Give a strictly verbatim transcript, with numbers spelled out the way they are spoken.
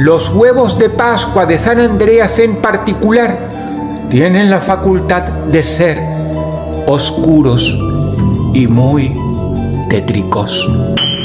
Los huevos de Pascua de San Andreas en particular tienen la facultad de ser oscuros y muy tétricos.